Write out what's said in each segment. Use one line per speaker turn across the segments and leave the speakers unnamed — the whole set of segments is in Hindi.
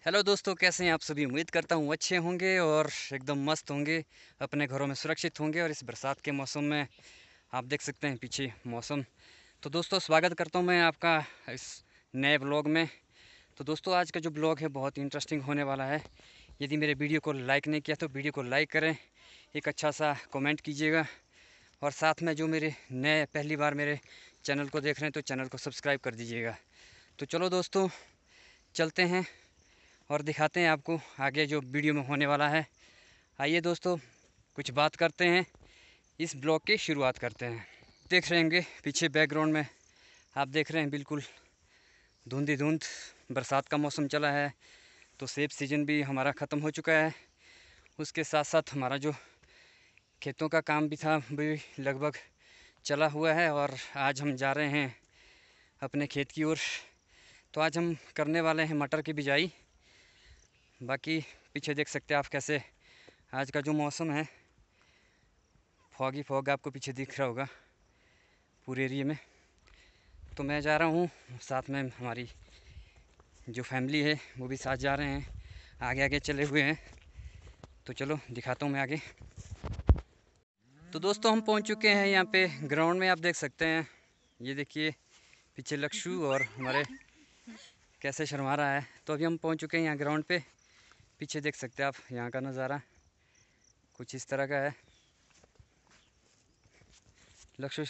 हेलो दोस्तों, कैसे हैं आप सभी। उम्मीद करता हूँ अच्छे होंगे और एकदम मस्त होंगे, अपने घरों में सुरक्षित होंगे। और इस बरसात के मौसम में आप देख सकते हैं पीछे मौसम। तो दोस्तों, स्वागत करता हूँ मैं आपका इस नए ब्लॉग में। तो दोस्तों, आज का जो ब्लॉग है बहुत इंटरेस्टिंग होने वाला है। यदि मेरे वीडियो को लाइक नहीं किया तो वीडियो को लाइक करें, एक अच्छा सा कमेंट कीजिएगा। और साथ में जो मेरे नए पहली बार मेरे चैनल को देख रहे हैं तो चैनल को सब्सक्राइब कर दीजिएगा। तो चलो दोस्तों, चलते हैं और दिखाते हैं आपको आगे जो वीडियो में होने वाला है। आइए दोस्तों, कुछ बात करते हैं, इस ब्लॉग की शुरुआत करते हैं। देख रहे होंगे पीछे बैकग्राउंड में, आप देख रहे हैं बिल्कुल धुंध धुंध, बरसात का मौसम चला है। तो सेब सीजन भी हमारा ख़त्म हो चुका है। उसके साथ साथ हमारा जो खेतों का काम भी था भी लगभग चला हुआ है। और आज हम जा रहे हैं अपने खेत की ओर। तो आज हम करने वाले हैं मटर की बिजाई। बाकी पीछे देख सकते हैं आप कैसे आज का जो मौसम है, फॉग ही फॉग आपको पीछे दिख रहा होगा पूरे एरिए में। तो मैं जा रहा हूँ, साथ में हमारी जो फैमिली है वो भी साथ जा रहे हैं, आगे आगे चले हुए हैं। तो चलो दिखाता हूँ मैं आगे। तो दोस्तों, हम पहुँच चुके हैं यहाँ पे ग्राउंड में। आप देख सकते हैं, ये देखिए पीछे लक्षु और हमारे कैसे शर्मा रहा है। तो अभी हम पहुँच चुके हैं यहाँ ग्राउंड पे। पीछे देख सकते हैं आप, यहाँ का नज़ारा कुछ इस तरह का है। लक्षु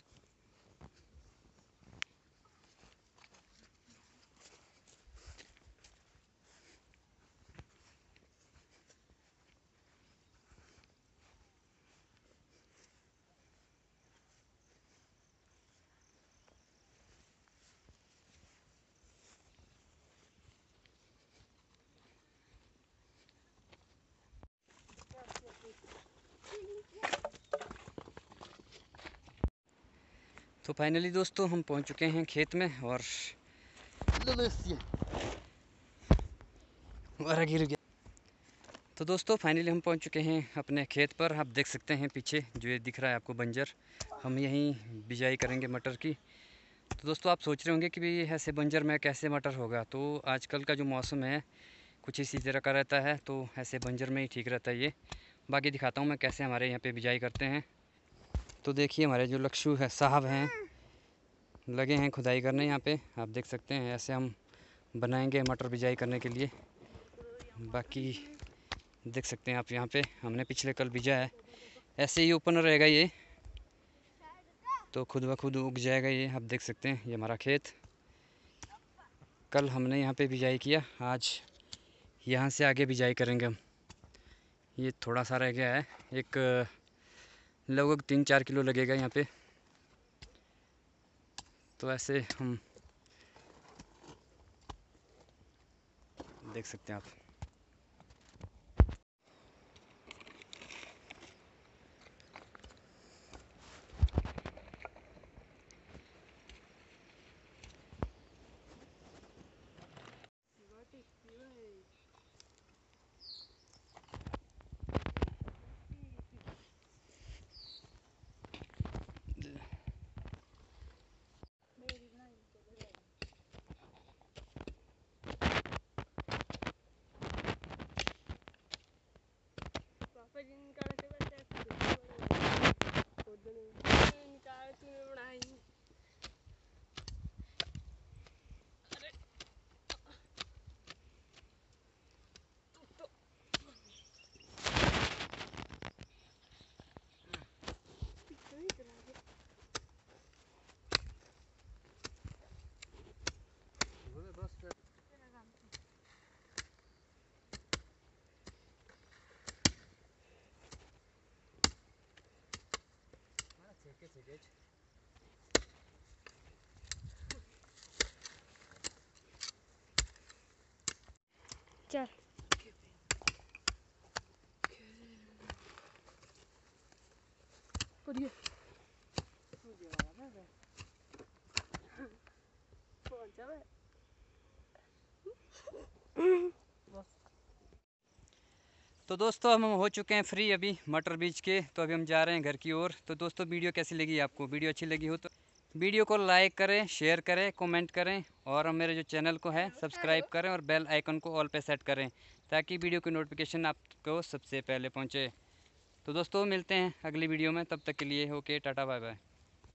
तो फाइनली दोस्तों, हम पहुंच चुके हैं खेत में। और गिर गया। तो दोस्तों, फाइनली हम पहुंच चुके हैं अपने खेत पर। आप देख सकते हैं पीछे जो ये दिख रहा है आपको बंजर, हम यहीं बिजाई करेंगे मटर की। तो दोस्तों, आप सोच रहे होंगे कि भाई ऐसे बंजर में कैसे मटर होगा। तो आजकल का जो मौसम है कुछ इसी तरह का रहता है, तो ऐसे बंजर में ही ठीक रहता है ये। बाकी दिखाता हूँ मैं कैसे हमारे यहाँ पे बिजाई करते हैं। तो देखिए, हमारे जो लक्षु है साहब हैं, लगे हैं खुदाई करने यहाँ पे। आप देख सकते हैं ऐसे हम बनाएंगे मटर बिजाई करने के लिए। बाकी देख सकते हैं आप, यहाँ पे हमने पिछले कल बीजा है। ऐसे ही ओपन रहेगा ये, तो खुद ब खुद उग जाएगा ये। आप देख सकते हैं ये हमारा खेत, कल हमने यहाँ पे बिजाई किया, आज यहाँ से आगे बिजाई करेंगे हम। ये थोड़ा सा रह गया है, एक लगभग 3-4 किलो लगेगा यहाँ पे। तो ऐसे हम देख सकते हैं आप।
चल पढ़िए
तो दोस्तों, हम हो चुके हैं फ्री अभी मटर बीज के। तो अभी हम जा रहे हैं घर की ओर। तो दोस्तों, वीडियो कैसी लगी आपको, वीडियो अच्छी लगी हो तो वीडियो को लाइक करें, शेयर करें, कमेंट करें और मेरे जो चैनल को है सब्सक्राइब करें और बेल आइकन को ऑल पे सेट करें ताकि वीडियो की नोटिफिकेशन आपको सबसे पहले पहुंचे। तो दोस्तों मिलते हैं अगली वीडियो में, तब तक के लिए ओके, टाटा बाय बाय।